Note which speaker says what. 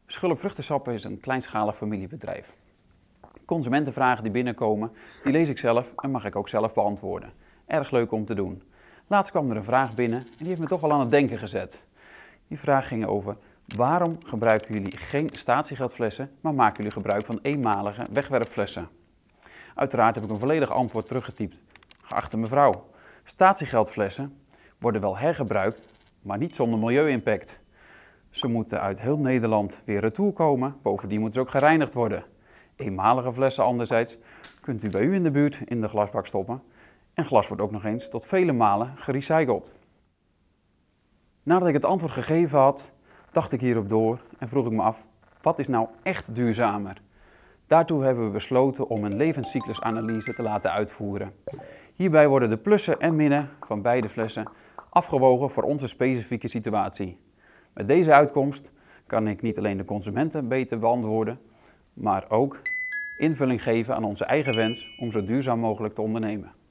Speaker 1: Schulp Vruchtensappen is een kleinschalig familiebedrijf. Consumentenvragen die binnenkomen, die lees ik zelf en mag ik ook zelf beantwoorden. Erg leuk om te doen. Laatst kwam er een vraag binnen en die heeft me toch wel aan het denken gezet. Die vraag ging over: waarom gebruiken jullie geen statiegeldflessen, maar maken jullie gebruik van eenmalige wegwerpflessen? Uiteraard heb ik een volledig antwoord teruggetypt. Geachte mevrouw, statiegeldflessen worden wel hergebruikt, maar niet zonder milieu-impact. Ze moeten uit heel Nederland weer retour komen, bovendien moeten ze ook gereinigd worden. Eenmalige flessen anderzijds kunt u bij u in de buurt in de glasbak stoppen en glas wordt ook nog eens tot vele malen gerecycled. Nadat ik het antwoord gegeven had, dacht ik hierop door en vroeg ik me af, wat is nou echt duurzamer? Daartoe hebben we besloten om een levenscyclusanalyse te laten uitvoeren. Hierbij worden de plussen en minnen van beide flessen afgewogen voor onze specifieke situatie. Met deze uitkomst kan ik niet alleen de consumenten beter beantwoorden, maar ook invulling geven aan onze eigen wens om zo duurzaam mogelijk te ondernemen.